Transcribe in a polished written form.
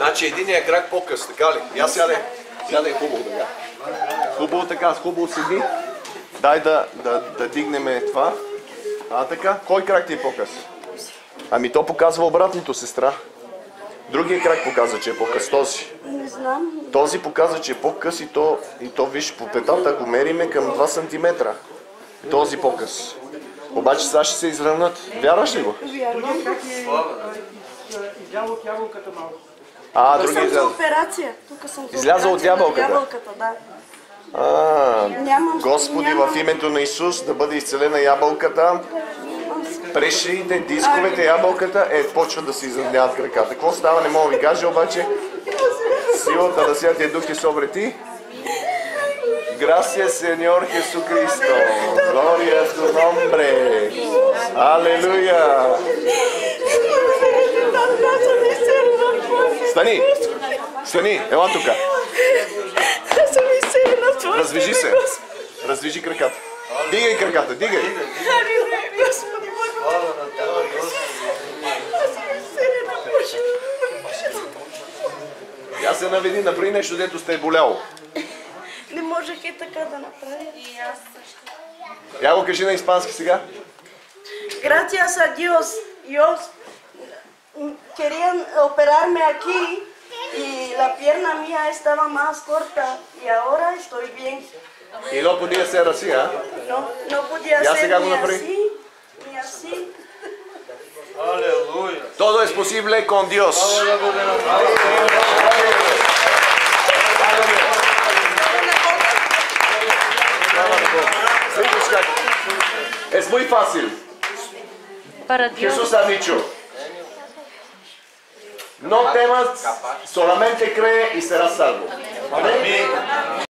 Значи единия крак по-къс, така ли? Я сядай хубаво така. Хубаво така, хубаво седи. Дай да дигнем това. Така. Кой крак ти е по-къс? Ами то показва обратното, сестра. Другия крак показва, че е по-къс. Този. Не знам. Този показва, че е по-къс и то виж по петата го мериме към 2 см. Този по-къс. Обаче сега ще се изравнат. Вярваш ли го? Вярвам. Излязъл от ябълката малко. Другия Съм за излязъл. операция. Тук съм за Излязъл от ябълката? Ябълката, да. Господи, в името на Исус да бъде изцелена ябълката. Прешиите, дисковете, ябълката, почват да се изравняват краката. Какво става, не мога да ви кажа, обаче силата на Святия Дух е sobre ti. Gracias, Señor Jesucristo. Gloria a tu nombre. Aleluya. Стани, ела тука. Развижи се. Развижи краката. Дигай краката, дигай. Я се наведи, направи нещо, дето сте е боляло. Не можех и така да направя. И аз също. Я го кажи на испански сега. Gracias a Dios, querían operarme aquí y la pierna mía estaba más corta y ahora estoy bien. Y no podía ser así, ¿ah? No podía Ya ser se ni así, ni así. Aleluya. Todo es posible con Dios. Es muy fácil. Jesús ha dicho, no temas, solamente cree y serás salvo. Amén.